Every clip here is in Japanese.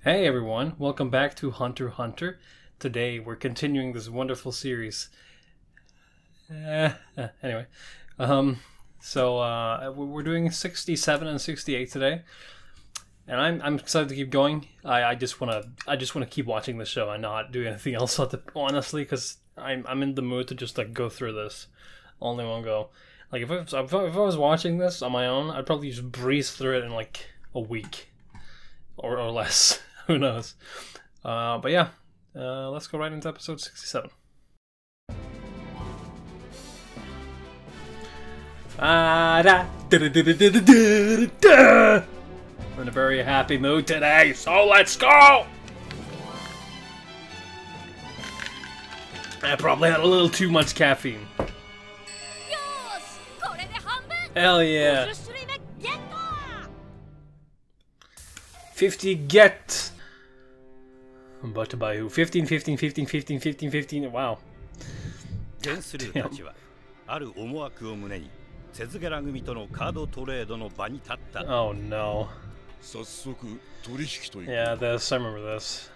Hey everyone, welcome back to Hunter x Hunter. Today we're continuing this wonderful series. Anyway, we're doing 67 and 68 today, and I'm excited to keep going. I just wanna keep watching the show and not do anything else honestly, because I'm in the mood to just like go through this all in one go. Like if I was watching this on my own, I'd probably just breeze through it in like a week or less. Who knows? But yeah, let's go right into episode 67. We're in a very happy mood today, so let's go! I probably had a little too much caffeine. Hell yeah! 50 get! But to buy who? 15, 15, 15, 15, 15, 15, wow. Damn. Oh no. Yeah, this, I remember this.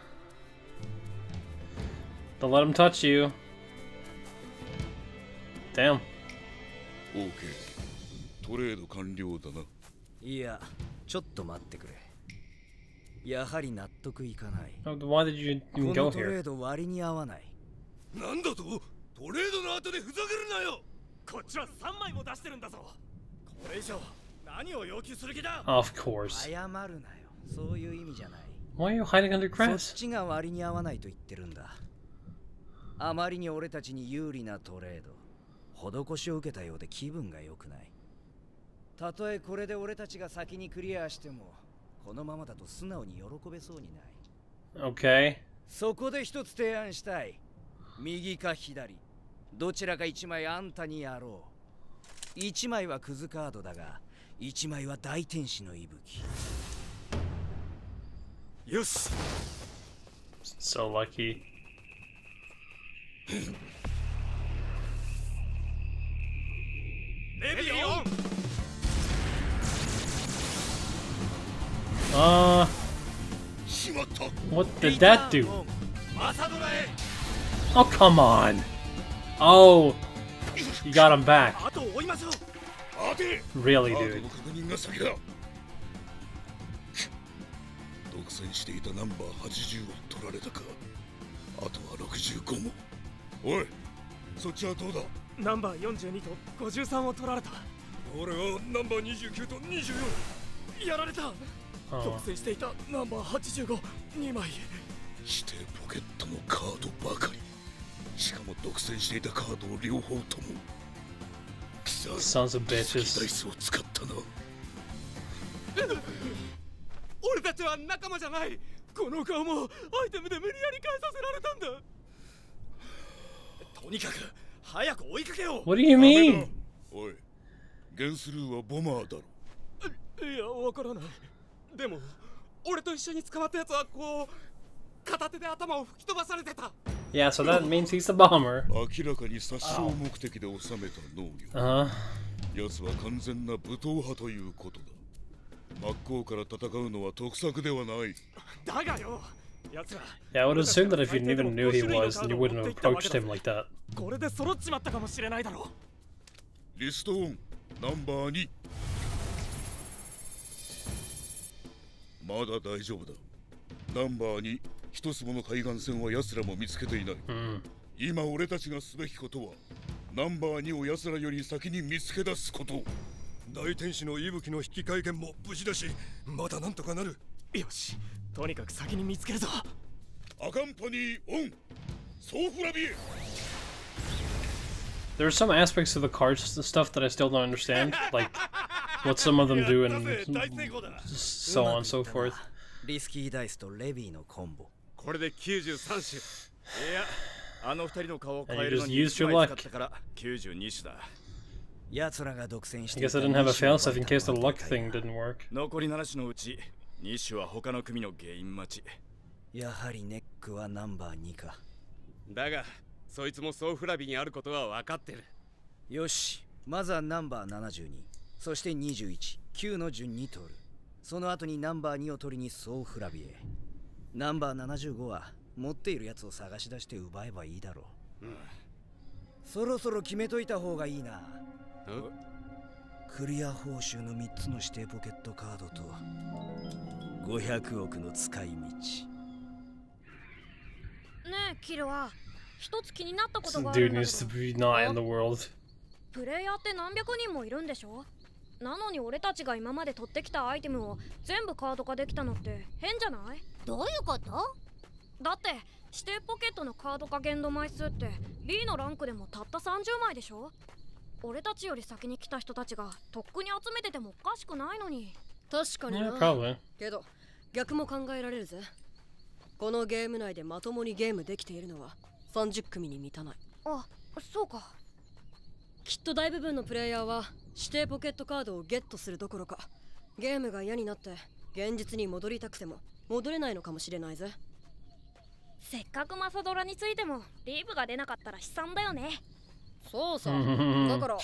Don't let him touch you. Damn. Okay. トレード完了だな。 いや、ちょっと待ってくれ。やはり納得いかない。 Why did you even go here? このトレード割に合わない。 なんだと？トレードの後でふざけるなよ。 こっちは3枚も出してるんだぞ。これ以上何を要求する気だ？ Of course. 謝るなよ。そういう意味じゃない。 Why are you hiding under そっ grass? ちが割に合わないと言ってるんだ。あまりに俺たちに有利なトレード、施しを受けたようで気分が良くない。たとえこれで俺たちが先にクリアしても、このままだと素直に喜べそうにない。 Okay. そこで一つ提案したい。右か左、どちらか1枚あんたにやろう。1枚はクズカードだが、1枚は大天使の息吹。 よし。 So lucky. What did that do? Oh, come on. Oh, you got him back. Really, dude. 独占していたナンバー80を取られたか。あとは65も。おい、そっちはどうだ？ ナンバー42と53を取られた。 俺はナンバー29と24。 やられた。独占していたナンバー85、2枚。 指定ポケットのカードばかり。しかも独占していたカードを両方とも。 Sons of bitches. ダイスを使ったな。 俺たちは仲間じゃない。この顔もアイテムで無理やり返させられたんだ。とにかく早く追いかけよう。 What do you mean? おい、ゲンスルーはボマーだろ。 いや、わからない。でも俺と一緒に捕まったやつはこう片手で頭を吹き飛ばされてた。 Yeah, so that means he's the bomber. 明らかに殺傷目的で収めた農業。奴は完全な武闘派ということだ。真っ向から戦うのは得策ではない。 だがよ、奴ら。 Yeah, I would assume that if you even knew he was, you wouldn't have approached him like that. これで揃っちまったかもしれないだろう。リストオン、ナンバー2。まだ大丈夫だ。ナンバー2、一つもの海岸線は奴らも見つけていない。今俺たちがすべきことは、ナンバー2を奴らより先に見つけ出すこと。大天使の息吹の引き換え券も無事だし、まだなんとかなる。 よし、とにかく先に見つけるぞ。 アカンパニーオン、ソーフラビエ。 There are some aspects of the cards stuff that I still don't understand, like what some of them do and so on and so forth. リスキーダイスとレビーのコンボ。 これで93種。いや、あの二人の顔を変えるのに 1枚使ったから92種だ。 奴らが独占して I guess I didn't have a failsafe in case the luck thing didn't work. 残り7種のうち2種は他の組の原因待ち。 やはりネックはナンバー2か。 だが、そいつもソーフラビにあることは分かってる。 よし、まずはナンバー72、そして21、9の順に取る。その後にナンバー2を取りにソーフラビへ。 ナンバー75は持っているやつを探し出して奪えばいいだろう。そろそろ決めといた方がいいな。クリア報酬の3つの指定ポケットカードと500億の使い道。 ねえキルは一つ気になったことがあ Dude るんだけ needs to ど、 be not in the world. プレイヤーって何百人もいるんでしょ。なのに俺たちが今まで取ってきたアイテムを全部カード化できたのって変じゃない？ どういうこと？ だって指定ポケットのカード化限度枚数って B のランクでもたった30枚でしょ。俺たちより先に来た人たちがとっくに集めててもおかしくないのに。 確かに Yeah, な。 probably. けど逆も考えられるぜ。このゲーム内でまともにゲームできているのは30組に満たない。 あ、そうか。 きっと大部分のプレイヤーは指定ポケットカードをゲットするどころか、ゲームが嫌になって現実に戻りたくても戻れないのかもしれないぜ。 せっかくマサドラについてもリーブが出なかったら悲惨だよね。 そうさ。だから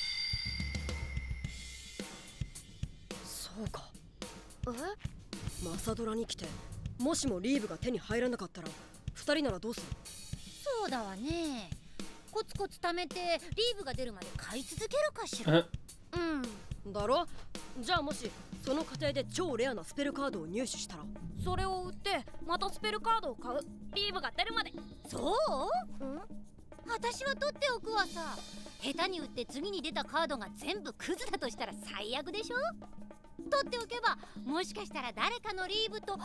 そうか。マサドラに来てもしもリーブが手に入らなかったら2人ならどうする？ そうだわね。コツコツ貯めてリーブが出るまで買い続けるかしら。 だろ？じゃあもしその過程で超レアなスペルカードを入手したら、 それを売ってまたスペルカードを買う。リーブが出るまで。 そう？私は取っておくわさ。下手に売って次に出たカードが全部クズだとしたら最悪でしょ。取っておけばもしかしたら誰かのリーブと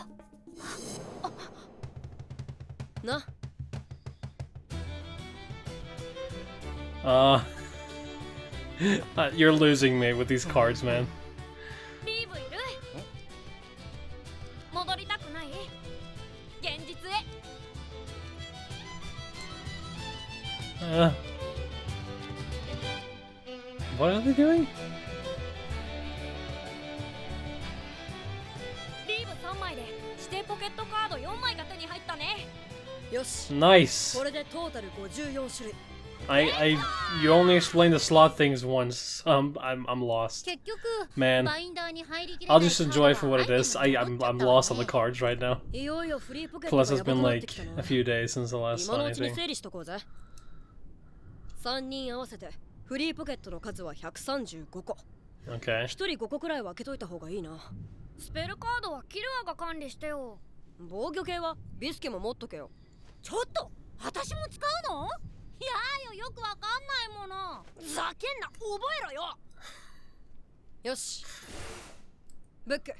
な。 You're losing me with these cards, man. リーブいる？戻りたくない？現実へ。 What are they doing? リーブ3枚で指定ポケットカード4枚が手に入ったね。 よし。 Nice. これでトータル54種類。 You only explained the slot things once. I'm lost. 結局 Man, バインダーに入りきれ I'll ない just enjoy it for what it is. I'm lost on the cards right now. いよいよフリーポケット Plus, が it's やば been くなって like きた a な。 few days since the last 今 saw のうちに anything. 整理しとこうぜ。3人合わせてフリーポケットの数は135個。 Okay. 1人5個くらいは開けといた方がいいな。 スペルカードはキルアが管理してよ。 防御系はビスケも持っとけよ。 ちょっと私も使うの？いやよ、よくわかんないもの。 ざけんな、覚えろよ。よし。ブック。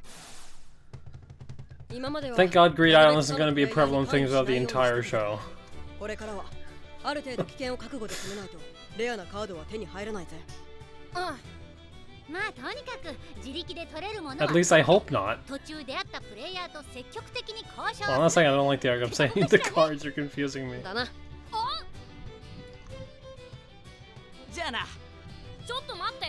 今までは Thank God Greed Island isn't going to be a prevalent thing throughout the entire show. これからはある程度危険を覚悟で決めないとレアなカードは手に入らないぜ。 まあとにかく自力で取れるもの At は least I hope not. 途中出会ったプレイヤーと積極的に交渉 Well, I'm not saying I don't like the arc. I'm saying the cards are confusing me. だな。 じゃあな。 ちょっと待って。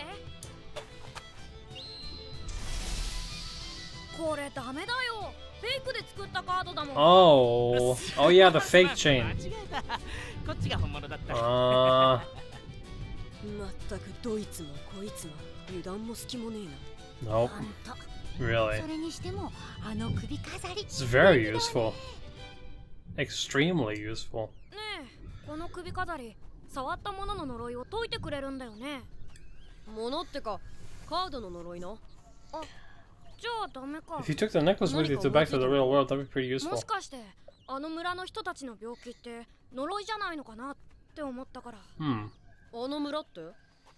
これダメだよ。フェイクで作ったカードだもん。 Oh. Oh yeah, the fake chain. 間違えた。こっちが本物だった。 Uh, まったくどいつもこいつも油断も隙もねえな。 nope. ほんと Really. それにしてもあの首飾り It's very useful. Extremely useful. ねえ、この首飾り、触ったものの呪いを解いてくれるんだよね。 ものってかカードの呪いな。 あ、じゃあダメか。 If you took the necklace with you to back to the real world, that'd be pretty も useful. しかしてあの村の人たちの病気って呪いじゃないのかなって思ったから。 Hmm. あの村ってあ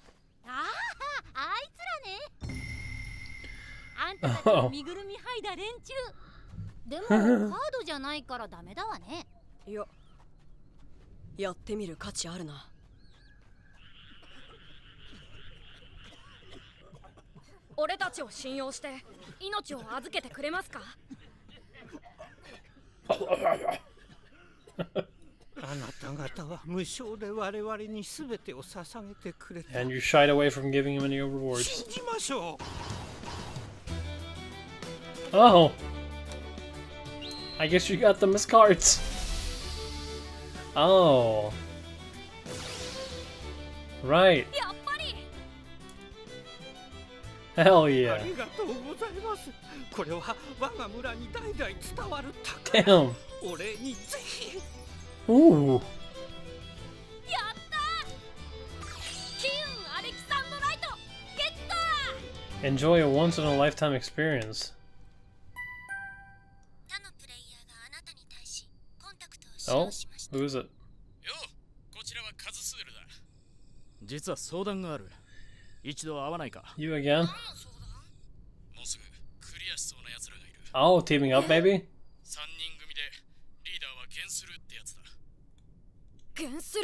いつらね。あんたたちの身ぐるみ剥いだ連中。でもカードじゃないからダメだわね。 いややってみる価値あるな。 俺たちを信用して命を預けてくれますか？ あなた方は無償で我々に全てを捧げてくれた。 And you shied away from giving him any rewards. 信じましょう。 Oh. I guess you got them as cards. Oh. Right. やっぱり。 Hell あ yeah. りがとうございます。これは我が村に代々伝わる宝。 Damn. お礼にぜひ。 Ooh. やったー、金運アレキサンドライトゲット Enjoy a once in a lifetime experience. 他のプレイヤーがあなたに対しコンタクトを使 Oh, 用しました。 who is it? よう、こちらはカズスールだ。実は相談がある。一度会わないか。 You again? もうすぐクリアしそうな奴らがいる。 Oh, teaming up maybe? 3人組でリーダーはゲンスルーってやつだ。 ゲンスルー。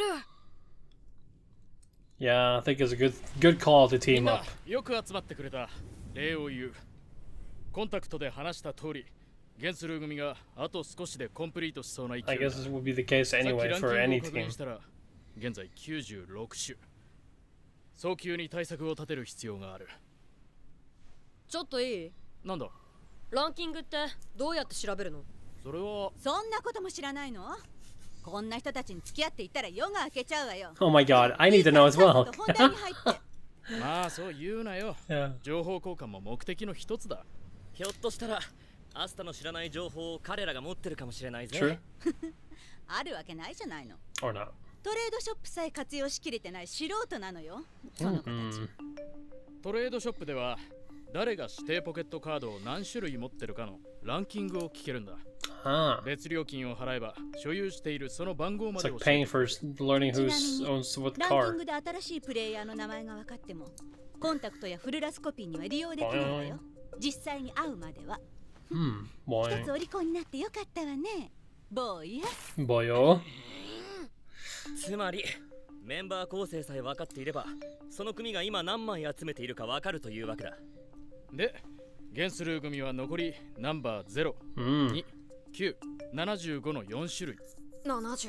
Yeah, I think it's a good call to み team んな up. よく集まってくれた。礼を言う。コンタクトで話した通り、ゲンスルー組があと少しでコンプリートしそうな勢いだ。 I guess this would be the case さっき anyway ランキン for グを any 確 team. 認したら、現在96種。早急に対策を立てる必要がある。 ちょっといい？ なんだ？ ランキングってどうやって調べるの？ それはそんなことも知らないの？こんな人たちに付き合っていたら夜が明けちゃうわよ。 Oh my god, I need to know as well. 本題に入って。 まあそう言うなよ。 Yeah. 情報交換も目的の一つだ。 ひょっとしたらアスタの知らない情報を彼らが持ってるかもしれないぜ。 True あるわけないじゃないの。 or not? トレードショップさえ活用しきれてない素人なのよ。その子たち。 Mm. トレードショップでは誰が指定ポケットカードを何種類持ってるかのランキングを聞けるんだ。 Huh. 別料金を払えば所有しているその番号ま It's で like 教え paying て for learning who ちなみに owns what ランキン car. グで新しいプレイヤーの名前が分かっても、コンタクトやフルラスコピーには利用できないわよ。実際に会うまでは。 Hmm. 一 Boy. つお利口になってよかったわね。ボーイや。 Boyo. つまりメンバー構成さえ分かっていればその組が今何枚集めているか分かるというわけだ。 で、ゲンスルー組は残りナンバー0、 Mm. 2、9、75の4種類。 75。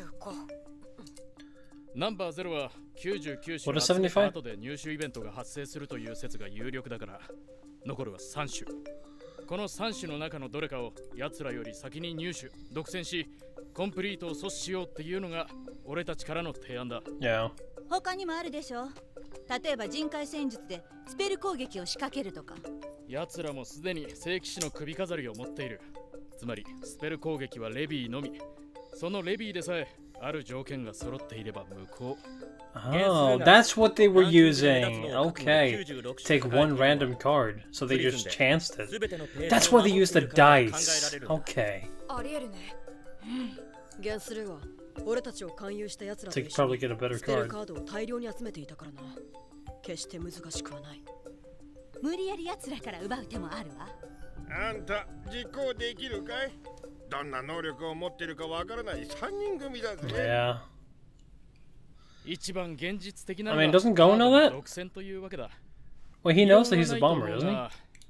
ナンバー0は99 What 種 is 集めた 75? 後で入手イベントが発生するという説が有力だから、残るは3種。この3種の中のどれかを奴らより先に入手、独占し、コンプリートを阻止しようっていうのが俺たちからの提案だ。 Yeah. 他にもあるでしょ。例えば人海戦術でスペル攻撃を仕掛けるとか。 奴らもすでに聖騎士の首飾りを持っている。つまりスペル攻撃はレビーのみ。そのレビーでさえある条件が揃っていれば無効。 Oh, that's what they were using. Okay. Take one random card. So they just chanced it. That's why they used the dice. Okay. ありえるね。 ゲンスルーは俺たちを勧誘した奴ら So と you could 一緒 probably に get a better スペル card. カードを大量に集めていたからな。決して難しくはない。 無理やり奴らから奪う手もあるわ。 あんた実行できるかい？どんな能力を持ってるかわからない3人組だぜ。 Yeah. 一番現実的な I mean, doesn't Go know that? 独占というわけだ。 Well, he knows that he's a bomber, doesn't he?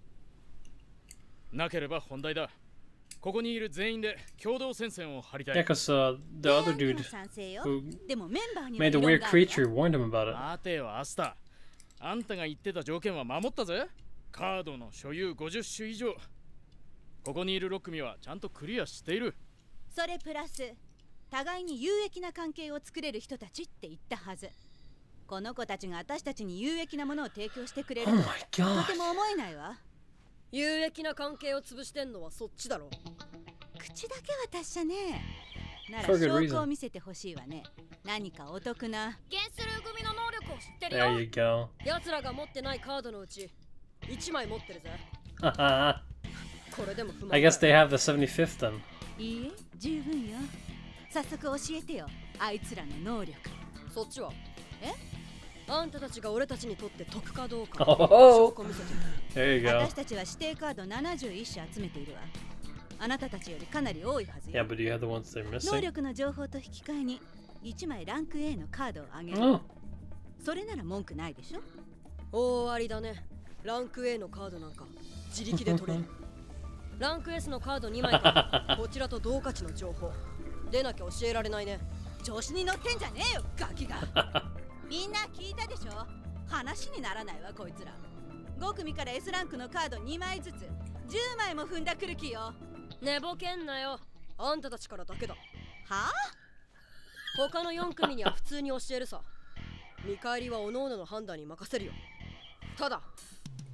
なければ本題だ。ここにいる全員で共同戦線を張りたい。 Yeah, because the other dude 賛成よ。 who でもメンバーには made the 異論 weird があるわ creature warned him about it. 待てよ、アスタ。あんたが言ってた条件は守ったぜ。カードの所有50種以上。ここにいる6組はちゃんとクリアしている。 それプラス互いに有益な関係を作れる人たちって言ったはず。この子たちが私たちに有益なものを提供してくれる Oh と my と god. ても思えないわ。 有益な関係を潰してんのはそっちだろ。 口だけは達者ね。なら For good 証 reason. 拠を見せてほしいわね。何かお得な。 ゲンスルー組の能力を知ってる There よ。 you go. 奴らが持ってないカードのうち1枚持ってるぜ。 I これでも不満 guess they have the 75th then. いいえ、十分よ。早速教えてよ。あいつらの能力。 そっちはえ？ あんたたちが俺たちにとって得かどうか Oh. 証拠見せて。 There you go. 私たちは指定カード71種集めているわ。あなたたちよりかなり多いはず Yeah, よ。 but do you have the ones they're 能 missing? 力の情報と引き換えに1枚ランク A のカードをあげる。 Oh. それなら文句ないでしょ。 大ありだね。ランク A のカードなんか自力で取れる。ランク S のカード2枚とこちらと同価値の情報出なきゃ教えられないね。 調子に乗ってんじゃねえよ、ガキが。みんな聞いたでしょ。話にならないわこいつら。5組から S ランクのカード2枚ずつ10枚も踏んだくる気よ。 寝ぼけんなよ。あんたたちからだけだ。 はあ？ 他の4組には普通に教えるさ。見返りは各々の判断に任せるよ。ただ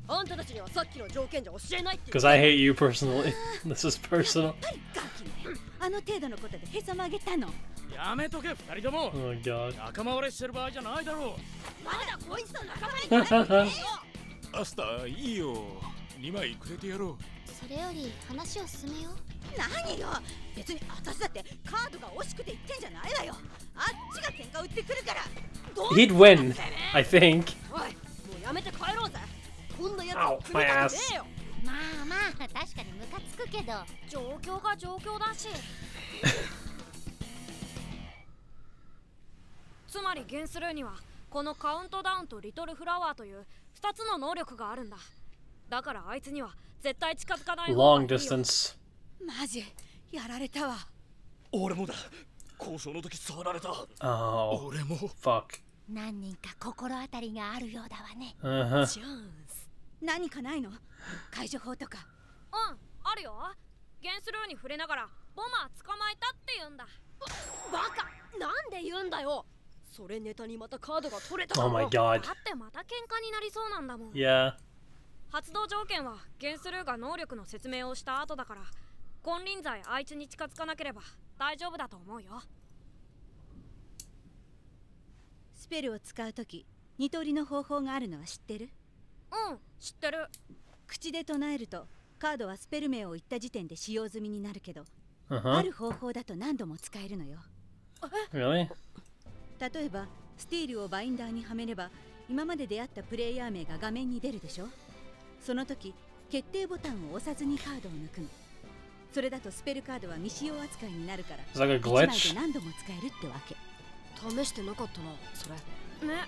あんたたちにはさっきの条件じゃ教えないって。 Because I hate you personally. This is personal. あの程度のことでへそ曲げたの。 やめとけ二人とも。 Oh my god. 仲間割れしてる場合じゃないだろう。 まだこいつと仲間になってねえよ。 アスターいいよ、2枚くれてやろう。 それより話を進めよう。 何よ、別に私だってカードが惜しくて言ってんじゃないわよ。あっちが喧嘩売ってくるから。 He'd win, I think. おい、もうやめて帰ろうぜ。こんなやつ Ow, を来 my るか ass. ねえよ。 まあまあ確かにムカつくけど、 状況が状況だし。つまりゲンスルーにはこのカウントダウンとリトルフラワーという2つの能力があるんだ。だからあいつには絶対近づかない方がいい Long よ。 distance. マジやられたわ。 俺もだ。交渉の時触られた。 Oh, 俺も。 fuck. 何人か心当たりがあるようだわね。 Uh-huh. チャンス。何かないの？解除法とか。 うん、あるよ。ゲンスルーに触れながらボマー捕まえたって言うんだ。 バカ、なんで言うんだよ。それネタにまたカードが取れた。 Oh my だ god. ってまた喧嘩になりそうなんだもん。 Yeah. 発動条件はゲンスルーが能力の説明をした後だから、金輪際あいつに近づかなければ大丈夫だと思うよ。 スペルを使うとき2通りの方法があるのは知ってる？ うん、知ってる。 口で唱えるとカードはスペル名を言った時点で使用済みになるけど、あ Uh-huh. る方法だと何度も使えるのよ。 Really? 例えばスティールをバインダーにはめれば今まで出会ったプレイヤー名が画面に出るでしょ。その時決定ボタンを押さずにカードを抜くの。それだとスペルカードは未使用扱いになるから It's like a 1枚 glitch. で何度も使えるってわけ。 試してなかったな、それ。 ね。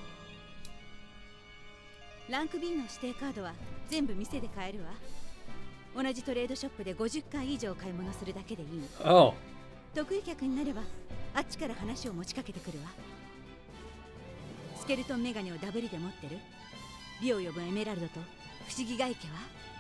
ランク B の指定カードは全部店で買えるわ。同じトレードショップで50回以上買い物するだけでいいの。 Oh. 得意客になればあっちから話を持ちかけてくるわ。スケルトンメガネをダブリで持ってる？美を呼ぶエメラルドと不思議が池は？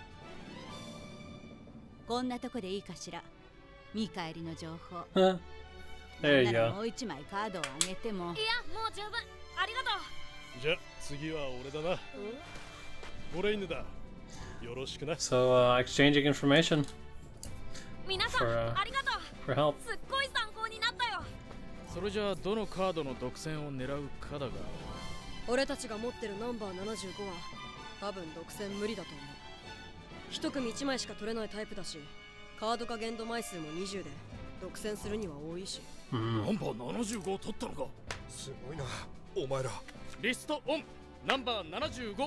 こんなとこでいいかしら。見返りの情報。 Huh. There you なんなら go. もう一枚カードをあげても。 いや、もう十分。ありがとう。 じゃ次は俺だな。オレイヌだ。よろしくな。 So, exchanging information 皆さん、 for, ありがとう。 for help. すっごい参考になったよ。 それじゃあどのカードの独占を狙うかだが。 俺たちが持ってるナンバー75は多分独占無理だと思う。一組1枚しか取れないタイプだし、カード化限度枚数も20で独占するには多いし。 ナンバー75を取ったのか。すごいなお前ら。 リストオン。ナンバー75。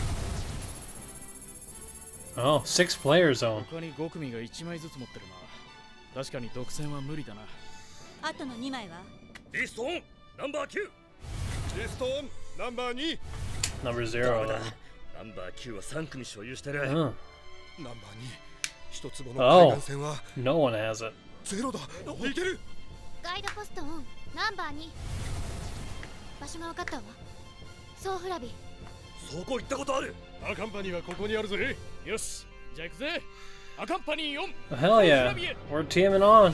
Oh, 6 player zone. 他に5組が1枚ずつ持ってるな。確かに独占は無理だな。 あとの2枚は？ リストオン。ナンバー9。 リストオンナンバー2。 Number 0. ナンバー9は3組所有してる。 Uh. ナンバー2。一坪の海岸線は No one has it. ゼロだ。似てる。 ガイドポストオン、ナンバー2。場所が分かったわ。ソーフラビ。 そこ行ったことある。 アカンパニーはここにあるぜ。 よし、じゃあ行くぜ。アカンパニー4。 Oh, hell yeah. We're teaming on.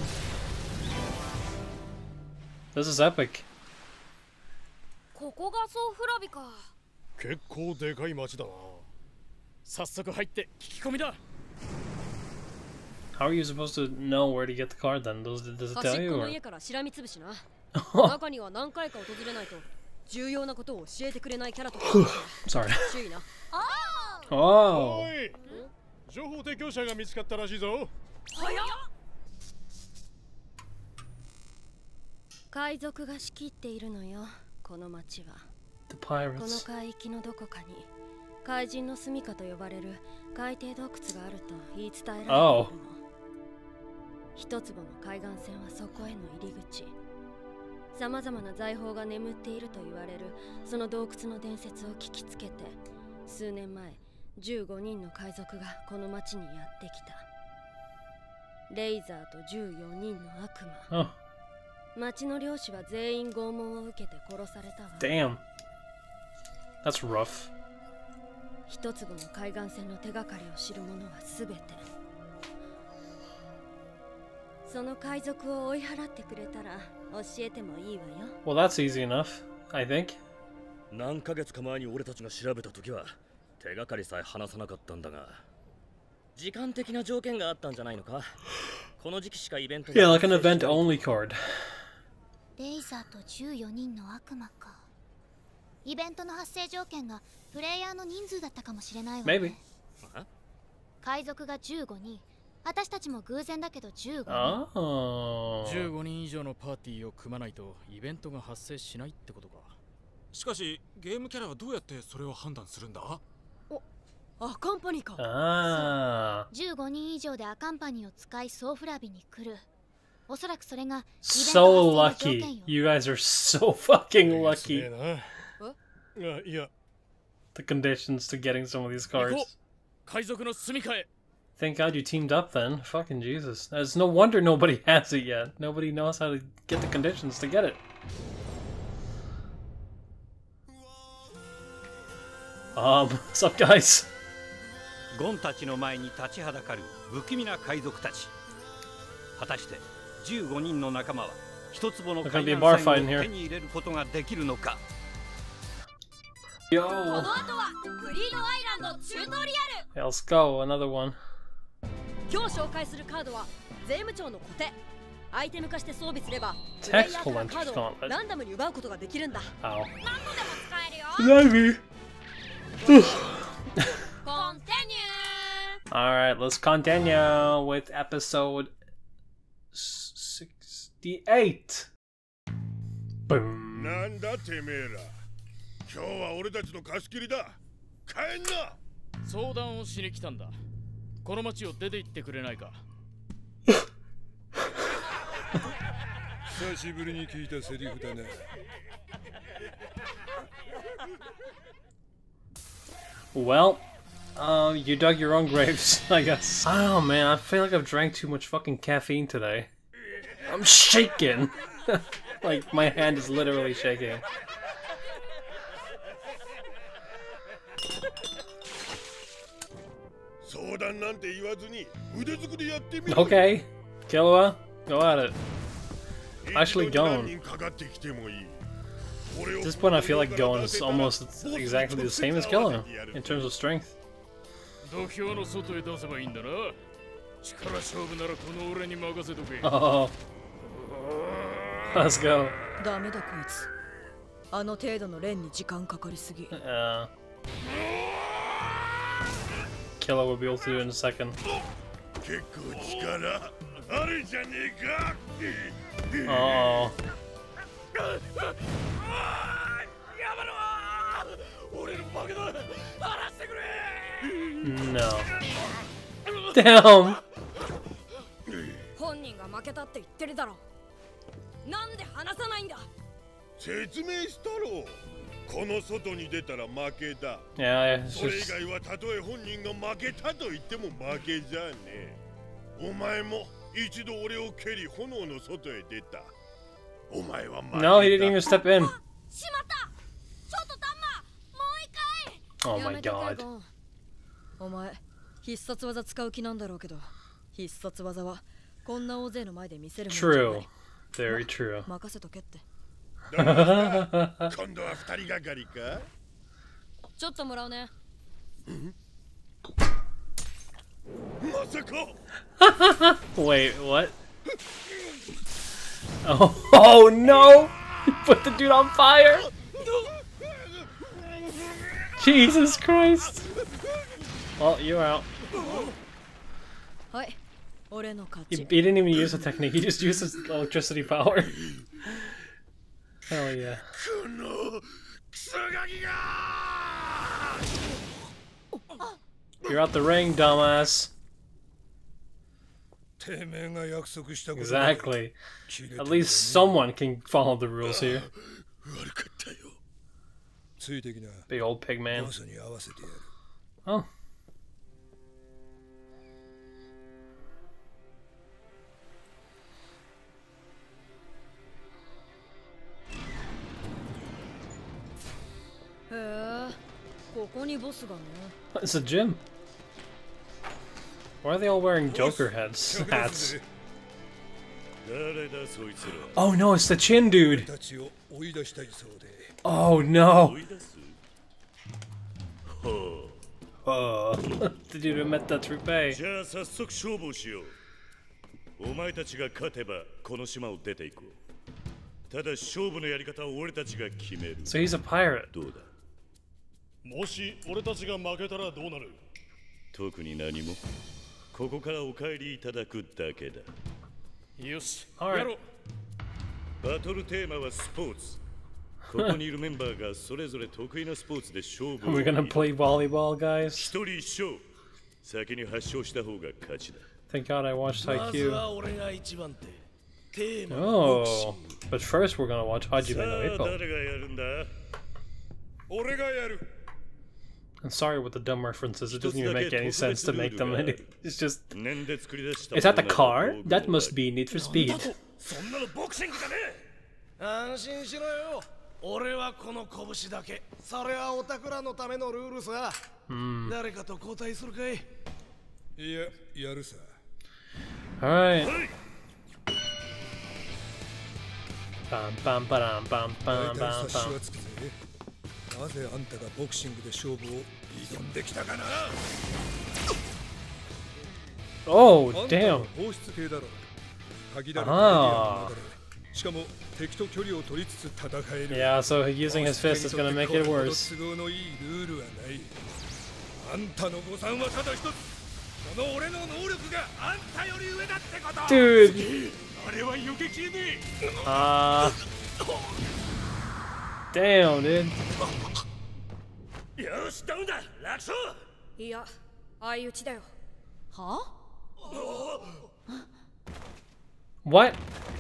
This is epic. ここがソーフラビか。 結構でかい町だな。 早速入って聞き込みだ。 How are you supposed to know where to get the card then? Does it 端 tell っ you? この Or? 家からしらみつぶしな。中には何回か訪れないと重要なことを教えてくれないキャラとか Sorry. 注意な。 Oh. おい、情報提供者が見つかったらしいぞ。 早っ。海賊が仕切っているのよ、この町は。 The この pirates. 海域のどこかに海人の住処と呼ばれる海底洞窟があると言い伝えられているの。一坪の海岸線はそこへの入り口。さまざまな財宝が眠っていると言われるその洞窟の伝説を聞きつけて、数年前15人の海賊がこの町にやってきた。レイザーと14人の悪魔。 Oh, 町の漁師は全員拷問を受けて殺されたわ。 damn. That's rough. 一坪の海岸線の手がかりを知る者はすべて。その海賊を追い払ってくれたら教えてもいいわよ。 Well, that's easy enough, I think. 何ヶ月か前に俺たちが調べた時は手がかりさえ話さなかったんだが、時間的な条件があったんじゃないのか。この時期しかイベント Yeah, like an event only card. レイザーと14人の悪魔か。イベントの発生条件がプレイヤーの人数だったかもしれないわね。 Maybe. 海賊が15人、私たちも偶然だけど15人。 15人以上のパーティーを組まないとイベントが発生しないってことか。 しかしゲームキャラはどうやってそれを判断するんだ？ アカンパニーか。 15人以上でアカンパニーを使いソーフラビに来る。おそらくそれが So lucky. You guys are so fucking lucky. The conditions to getting some of these cards. 海賊の住み替え。 Thank God you teamed up then. Fucking Jesus. There's no wonder nobody has it yet. Nobody knows how to get the conditions to get it. What's up, guys? ゴンたちの前に立ちはだかる不気味な海賊たち。果たして15人の仲間は一坪の海岸線を手に入れることができるのか。 Yo. この後はグリードアイランドチュートリアル。 Let's go. Another one. 今日紹介するカードは税務庁のコテ。アイテム化して装備すれば Tactical Entry Gauntlet. ランダムに奪うことができるんだ。 Ow. 何度でも使えるよ。 Ivy. Continue. Alright, let's continue with episode 68. Boom. なんだてめえら。今日は俺たちの貸し切りだ。帰んな。 相談をしに来たんだ。この町を出て行ってくれないか。 久しぶりに聞いたセリフだね。 Well, you dug your own graves, I guess. Oh man, I feel like I've drank too much fucking caffeine today. I'm shaking. Like, my hand is literally shaking. Okay, Killua, go at it. Actually, Gon. At this point, I feel like Gon is almost exactly the same as Killua in terms of strength. Oh, let's go. ダメだこいつ。あの程度の練に時間かかりすぎ。 Killer will be able to do it in a second. Oh. No. Damn. 本人が負けたって言ってるだろ。なんで話さないんだ。 説明したろ。この外に出たら負けだ。 Yeah, それ以外はたとえ本人が負けたと言っても負けじゃねえ。お前も一度俺を蹴り炎の外へ出た。お前は負けた。 No, he didn't even step in. しまった。ちょっとタンマ、もう一回。 Oh my god. お前、必殺技使う気なんだろうけど、必殺技はこんな大勢の前で見せるもんじゃない。 True. Very true. 任せとけって。 今度は二人がかりか。 ちょっともらうね。 まさか。 Wait, what? Oh no! You put the dude on fire! Jesus Christ! Well, you're out. はい、俺の勝 He ち。 didn't even use a technique, he just used his electricity power. Hell yeah. You're out the ring, dumbass. Exactly. At least someone can follow the rules here. Big old pig man. Oh. It's a gym. Why are they all wearing Joker hats? Oh no, it's the Chin dude. Oh no. Did you met that Trupei? じゃあ早速勝負をしよう。お前たちが勝てばこの島を出ていこう。ただ勝負のやり方を俺たちが決める。 So he's a pirate. どうだ。 もし俺たちが負けたらどうなる？ 特に何も。ここからお帰りいただくだけだ。 よし、 やろう。 バトルテーマはスポーツ。ここにいるメンバーがそれぞれ得意なスポーツで勝負を。 We're gonna play volleyball, guys. 一人一勝。先に発勝した方が勝ちだ。 Thank God I watched Haikyuu. まずは俺が一番手。テーマ Oh, but first we're gonna watch Hajime no さあ Ippo. 誰がやるんだ？俺がやる。 I'm sorry with the dumb references. It doesn't even make any sense to make them. It's just. 年で作り出した。 Is that the car? That must be Need for Speed. そんなのボクシングじゃねえ。安心しろよ。俺はこの拳だけ。それはオタクらのためのルールさ。誰かと交代するかい？いや、やるさ。 Alright. Bam bam bam bam bam bam bam. なぜあんたがボクシングで勝負を挑んできたかな。 Oh, damn. 放出系だろ。限られたエリアの中で。しかも敵と距離を取りつつ戦える。 Yeah, so using his fist is gonna make it worse. 都合のいいルールはない。あんたの誤算はただ一つ。この俺の能力があんたより上だってこと。 Dude. あれは避けきれねえ。Damn, dude. よし、ダウンだ。楽勝。 いや、相打ちだよ。 は？ What?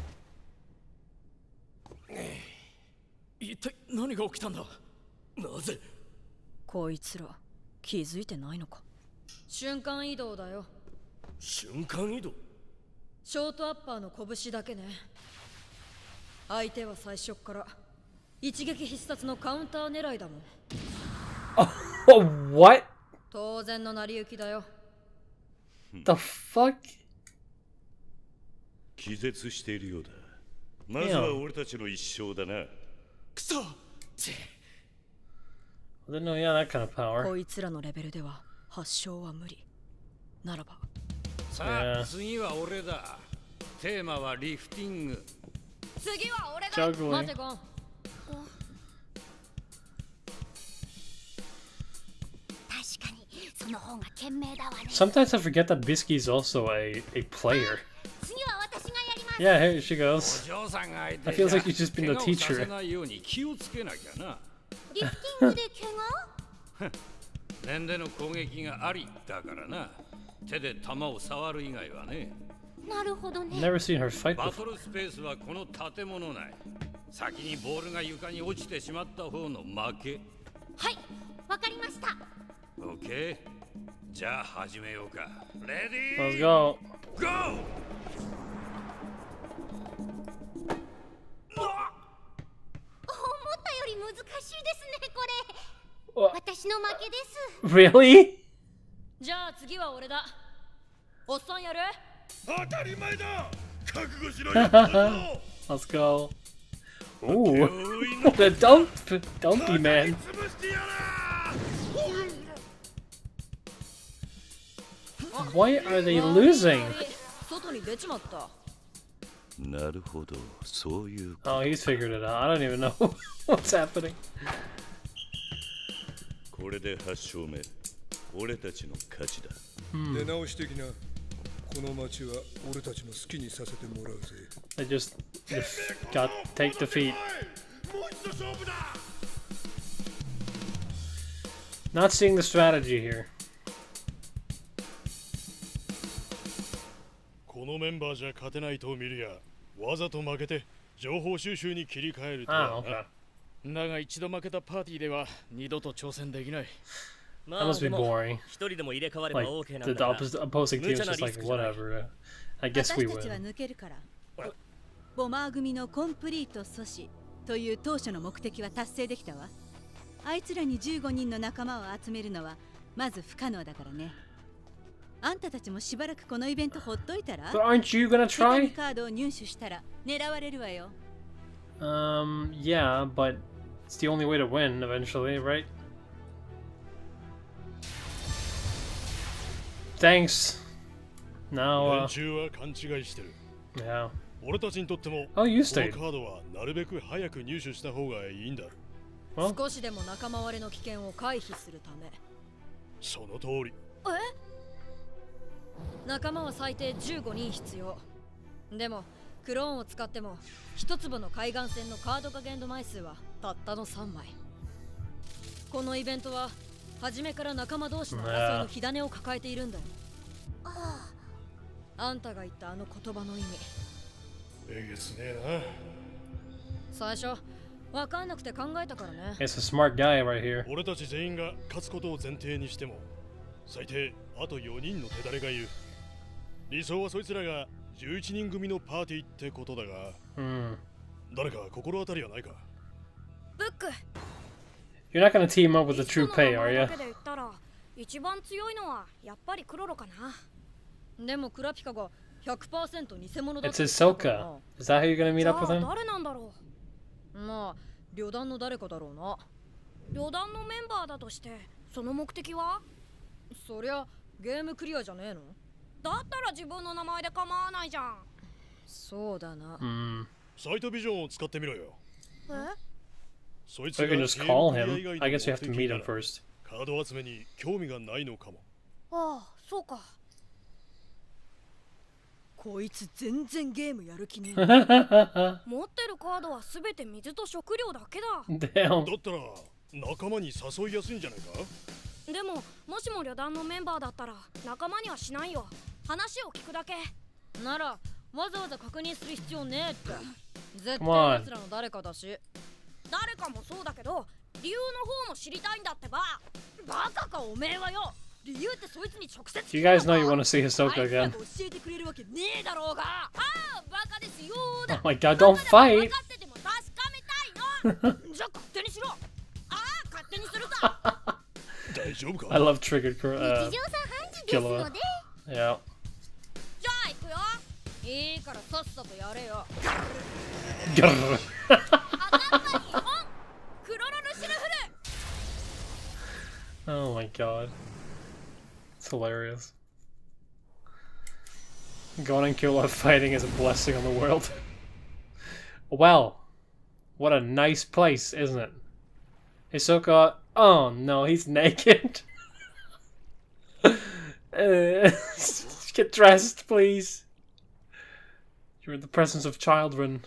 一体何が起きたんだ。なぜ？ こいつら気づいてないのか。瞬間移動だよ。 瞬間移動？ ショートアッパーの拳だけね。相手は最初から一撃必殺のカウンター狙いだもん。 Oh, what? 当然の成り行きだよ。 The fuck? 気絶しているようだ。まずは俺たちの一勝だな。 くそ。 I didn't know he had that kind of power. こいつらのレベルでは発症は無理。ならば。 さあ、次は俺だ。テーマはリフティング。 次は俺だ。 Juggling. 待てゴン。 確かにその方が賢明だわね。 Sometimes I forget that Bisky's also a player. 次は私がやります。 Yeah, here she goes. お嬢さんが相手 I feel like you've just been the 怪我をさ teacher. せないように気をつけなきゃな。 リフティングで怪我？ 念での攻撃がありだからな。手で弾を触る以外はね。 なるほどね。 Never seen her fight バト before. ルスペースはこの建物内。先にボールが床に落ちてしまった方の負け。 はい、わかりました。 オッケー。じゃあ始めようか。レディー Let's go. ゴー。 思ったより難しいですね、これ。私の負けです。 Really? じゃあ次は俺だ。おっさんやる？ 当たり前だ。覚悟しろよ。 Let's go. Ooh. The dumpy man. Why are they losing? 外に出ちまった。 なるほど、そういう。 Oh, he's figured it out. I don't even know what's happening. これで8勝目。俺たちの勝ちだ。 出直し的な。この町は俺たちの好きにさせてもらうぜ。 They just got take defeat. Not seeing the strategy here. このメンバーじゃ勝てないと見るや。わざと負けて情報収集に切り替えるとはな。だが一度負けたパーティーでは二度と挑戦できない。 That must be boring. 一人でも入れ替われ Like ば OK なん the だな。 opposing team is just like whatever. I guess we 私たちは win. 抜けるから。ボマー組のコンプリート阻止という当初の目的は達成できたわ。あいつらに15人の仲間を集めるのはまず不可能だからね。あんたたちもしばらくこのイベントほっといたら？ But aren't you gonna 手紙 try? カードを入手したら狙われるわよ。 Yeah, but it's the only way to win eventually, right? Thanks. Now, yeah. 俺たちにとっても、 このカードはなるべく早く入手した方がいいんだ。 少しでも仲間割れの危険を回避するため。 その通り。 仲間は最低15人必要。でもクローンを使っても一粒の海岸線のカード化限度枚数はたったの3枚。このイベントは初めから仲間同士の争いの火種を抱えているんだよ。あんたが言ったあの言葉の意味。 えげつねえな。最初わかんなくて考えたからね。 It's a smart guy right here. 俺たち全員が勝つことを前提にしても、最低あと4人の手だれがいる。理想はそいつらが11人組のパーティーってことだが、誰か心当たりはないか？ ブック。 You're not gonna team up with the true pay, are you? 一番強いのはやっぱりクロロかな。 でもクラピカが 100% 偽物だっ It's た。 Hisoka. Is that how you're gonna meet up with him? 誰なんだろう。まあ旅団の誰かだろうな。 旅団のメンバーだとしてその目的は？ そりゃゲームクリアじゃねえの？ だったら自分の名前で構わないじゃん。 そうだな。 サイトビジョンを使ってみろよ。そいつ We can just call him. I guess you have to meet him first. カード集めに興味がないのかも。 ああ、そうか。 こいつ全然ゲームやる気ね。 持ってるカードはすべて水と食料だけだ。 Damn. だったら仲間に誘いやすいんじゃないか？ でも、もしも旅団のメンバーだったら仲間にはしないよ。話を聞くだけ。 ならわざわざ確認する必要ねえって。絶対奴らの誰かだし。 誰かもそうだけど、理由の方も知りたいんだってば。 バカかおめえはよ。理由ってそいつに直接。 You guys know you want to see Hisoka again. 教えてくれるわけねえだろうが。 ああ、バカですよ。 Oh my god, don't fight. 分かってても確かめたいの。じゃあ勝手にしろ。ああ、勝手にするさ。 大丈夫か？ I love triggered Killua. Yeah. じゃあ行くよ。いいからさっさとやれよ。クロロルシルフル。 Oh my god. It's hilarious. Gon and Killua fighting is a blessing on the world. Well, what a nice place, isn't it? Hisoka, oh no, he's naked. Get dressed, please. You're in the presence of children.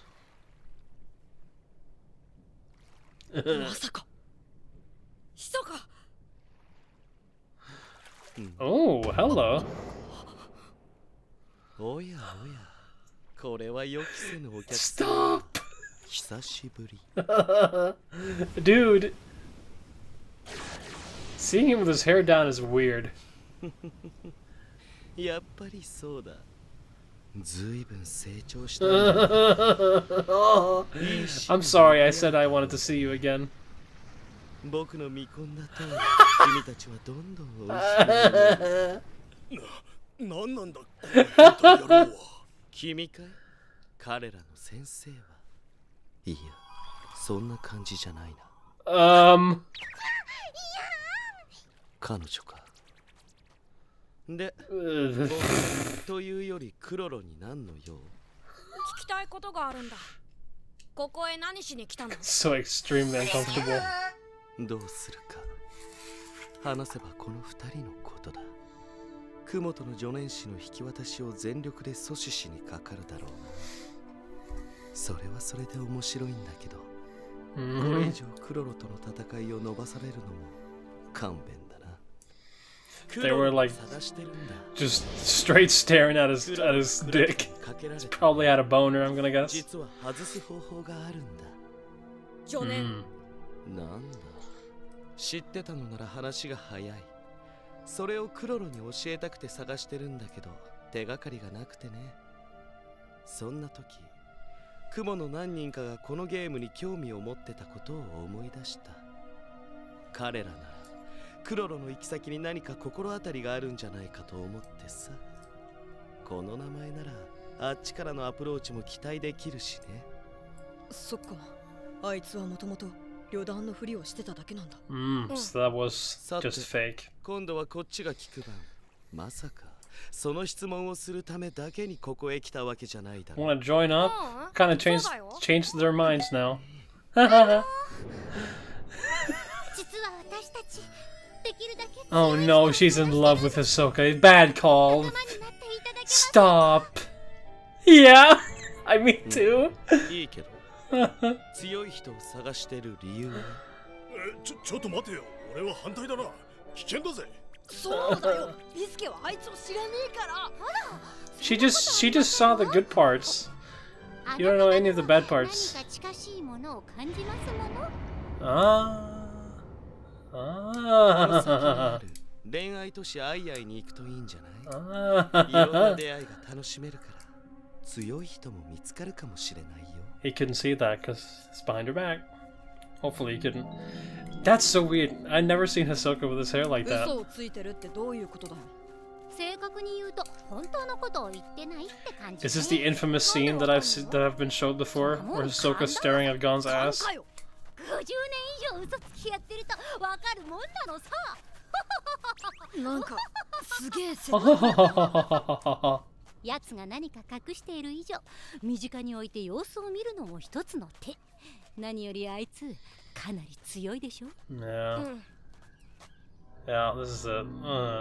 Oh, hello. おやおや、これは予期せぬお客さん。Stop! 久しぶり。 Dude, seeing him with his hair down is weird. やっぱりそうだ。ずいぶん成長した。 I'm sorry, I said I wanted to see you again. 僕の見込んだ通り、君たちはどんどん美味しい。 なんなんだこの変態野郎は。 君かい？彼らの先生は。いや、そんな感じじゃないな。彼女か。で、というよりクロロに何の用？ 聞きたいことがあるんだ。ここへ何しに来たの？ So extremely uncomfortable. どうするか。話せばこの二人のことだ。雲との助念師の引き渡しを全力で阻止しにかかるだろう。それはそれで面白いんだけど、これ以上クロロとの戦いを伸ばされるのも勘弁だな。 They were like just straight staring at his dick. He's probably had a boner, I'm gonna guess. 実は外す方法があるんだ。 助念。 なんだ。知ってたのなら話が早い。それをクロロに教えたくて探してるんだけど、手がかりがなくてね。そんな時、雲の何人かがこのゲームに興味を持ってたことを思い出した。彼らならクロロの行き先に何か心当たりがあるんじゃないかと思ってさ。この名前ならあっちからのアプローチも期待できるしね。 そっか、あいつはもともと旅団のふりをしてただけなんだ。 So that was just fake. 今度はこっちが聞く番。 まさかその質問をするためだけにここへ来たわけじゃないだろう。 Want to join up? Kind of changed their minds now. Oh no, she's in love with Hisoka. Bad call. Stop. Yeah, I mean too. いいけど強い人を探してる理由はちょっと待てよ。俺は反対だな。危険だぜ。 そうだよ。ビスケはあいつを知らねえから。 She just saw the good parts. You don't know any of the bad parts. Ah. 恋愛都市アイアイに行くといいんじゃない？いろんな出会いが楽しめるから強い人も見つかるかもしれないよ。 He couldn't see that because it's behind her back. Hopefully he couldn't. That's so weird. I've never seen Hisoka with his hair like that. 嘘をついてるってどういうことだよ。 正確に言うと本当のことを言ってないって感じ。 Is this the infamous scene that I've been showed before, where Hisoka's staring at Gon's ass? 50年以上嘘つきやってるとわかるもんなのさ。 なんかすげえ説奴が何か隠している以上身近に置いて様子を見るのも一つの手。何よりあいつかなり強いでしょ。 Yeah. Yeah, this is it.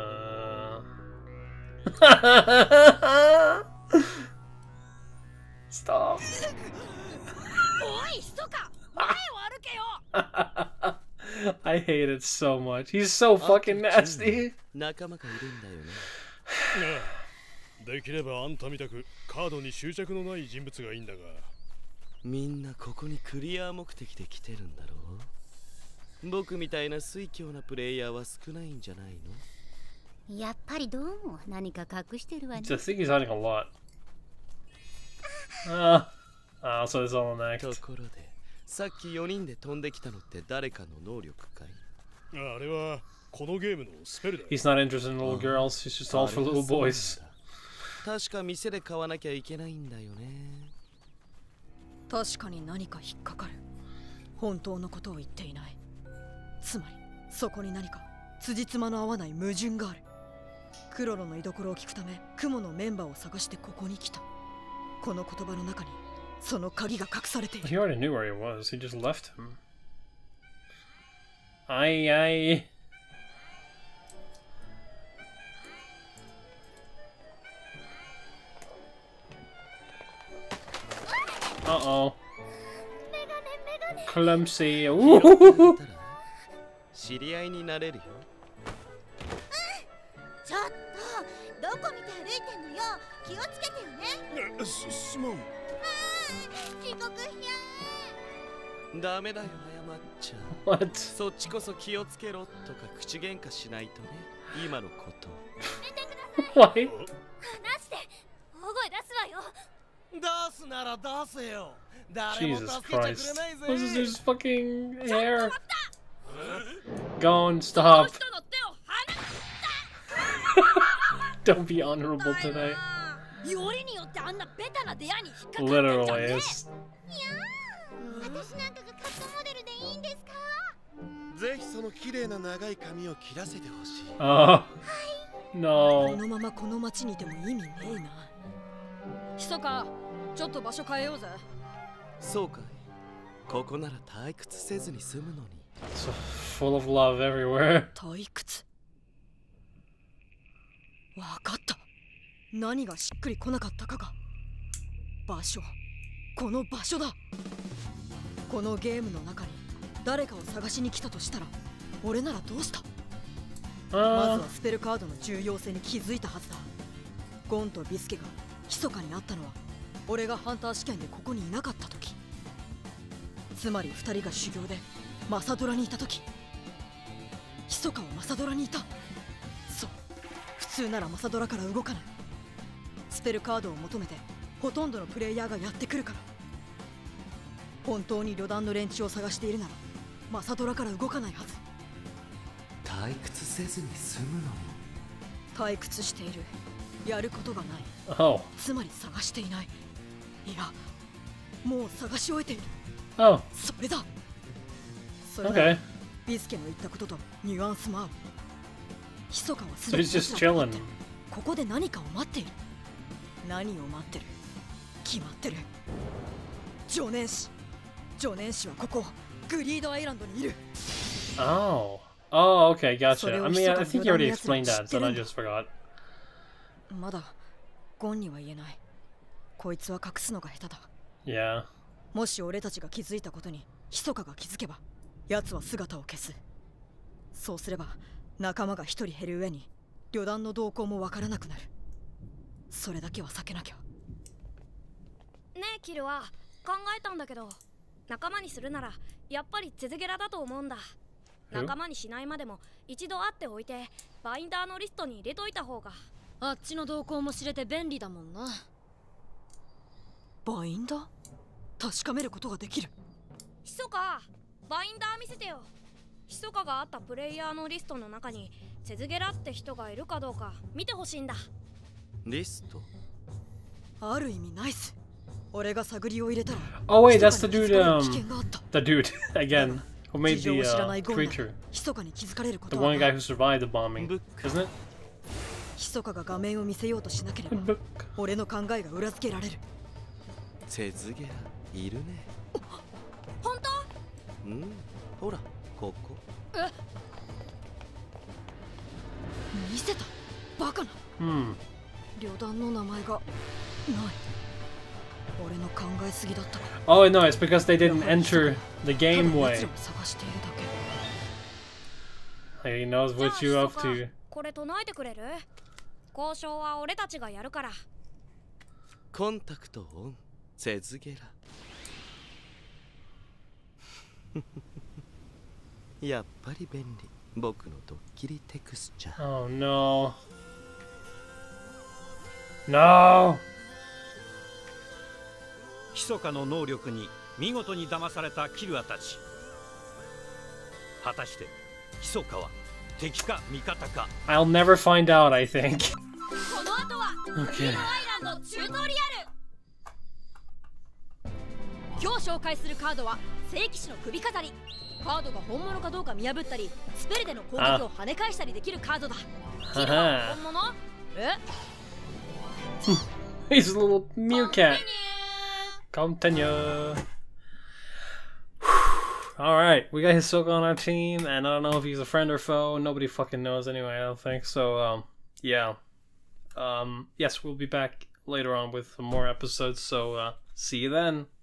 Stop. おい、ひそか、前を歩けよ。 I hate it so much. He's so fucking nasty. 仲間がいるんだよね。 できればあんたみたくカードに執着のない人物がいいんだが。 みんなここにクリア目的で来てるんだろう。僕みたいな水強なプレイヤーは少ないんじゃないの？ やっぱりどうも何か隠してるわね。 I think he's hiding a lot. So it's all an act. ところで、さっき4人で飛んできたのって誰かの能力かい？ あれはこのゲームのスペルだ。 He's not interested in little girls. He's just all for little boys. 確か店で買わなきゃいけないんだよね。 確かに何か引っかかる。本当のことを言っていない。つまりそこに何か辻褄の合わない矛盾がある。クロロの居所を聞くため雲のメンバーを探してここに来た。この言葉の中にその鍵が隠されている。 He already knew where he was. He just left him. Aye. Uh-oh. Clumsy. Ooh. 知り合いになれるよ。 ちょっと、どこ見て歩いてんのよ。気をつけてよね。 すまん。 遅刻しちゃう。ダメだよ、謝っちゃう。 What? そっちこそ気をつけろとか口喧嘩しないとね。今のこと。 Why? 話して。大声出すわよ。 出すなら出せよ。 Jesus Christ. This is his fucking hair. Gone, stop. Don't be honorable today. Literally, it's... 私なんかがカットモデルでいいんですか？ ぜひその綺麗な長い髪を切らせてほしい。 Oh, no. このままこの町にいても意味ねえな。ひそか、ちょっと場所変えようぜ。 そうかい。ここなら退屈せずに済むのに。 So full of love everywhere. 退屈。わかった。何がしっくりこなかったかが。場所。この場所だ。このゲームの中に誰かを探しに来たとしたら、俺ならどうした？まずはスペルカードの重要性に気づいたはずだ。ゴンとビスケが密かに会ったのは俺がハンター試験でここにいなかった時。つまり2人が修行でマサドラにいた時、密かはマサドラにいた。そう、普通ならマサドラから動かない。スペルカードを求めてほとんどのプレイヤーがやってくるから。本当に旅団の連中を探しているならマサドラから動かないはず。 退屈せずに済むのに。 退屈している。やることがない。 Oh. つまり探していない。いや、もう探し終えている。 Oh. それだ。それだ。 Okay. ビスケの言ったこととニュアンスも合う。 密かはす So で he's に just chilling. ここで何かを待っている。何を待ってる？決まってる。助念師。助念師はここグリードアイランドにいる。 Oh. Oh, okay, gotcha. I mean, I think you already explained that, so I just forgot. まだゴンには言えない。こいつは隠すのが下手だ。 Yeah. もし俺たちが気づいたことに密かが気づけば、奴は姿を消す。そうすれば仲間が一人減る上に旅団の動向もわからなくなる。それだけは避けなきゃ。 ねえキルは考えたんだけど、仲間にするならやっぱりツェズゲラだと思うんだ。仲間にしないまでも一度会っておいてバインダーのリストに入れといた方が。 あっちの動向も知れて便利だもんな。 バインダー？確かめることができる。 密か、バインダー見せてよ。密かがあったプレイヤーのリストの中にツェズゲラって人がいるかどうか見てほしいんだ。 リスト？ ある意味ナイス。俺が探りを入れたら。 Oh wait, that's the dude, the dude, again, who made the creature. 密かに気づかれるこ The とは one guy who survived the bombing, isn't it? 密かが画面を見せようとしなければ俺の考えが裏付けられる。 ツェズゲラいるね。 本当？ うん、ほらここ。 見せたバカな。旅団の名前がない。俺の考えすぎだったか。 Oh no, it's because they didn't enter the game way. 探しているだけ。 He knows what you're up to. これ唱えてくれる？交渉は俺たちがやるから。 コンタクトオン、ツェズゲラ。やっぱり便利。僕のドッキリテクスチャー。 Oh no. No! 密かの能力に見事に騙されたキルアたち。果たして密かは敵か味方か。 I'll never find out, I think. この後はグリードアイランドチュートリアル。 今日紹介するカードは聖騎士の首飾り。カードが本物かどうか見破ったり、スペルでの攻撃を跳ね返したりできるカードだ。キルは本物？え？ He's a little meerkat. Continue. Alright, we got Hisoka on our team, and I don't know if he's a friend or foe. Nobody fucking knows anyway, I don't think. So, yeah. Yes, we'll be back later on with some more episodes, so, see you then.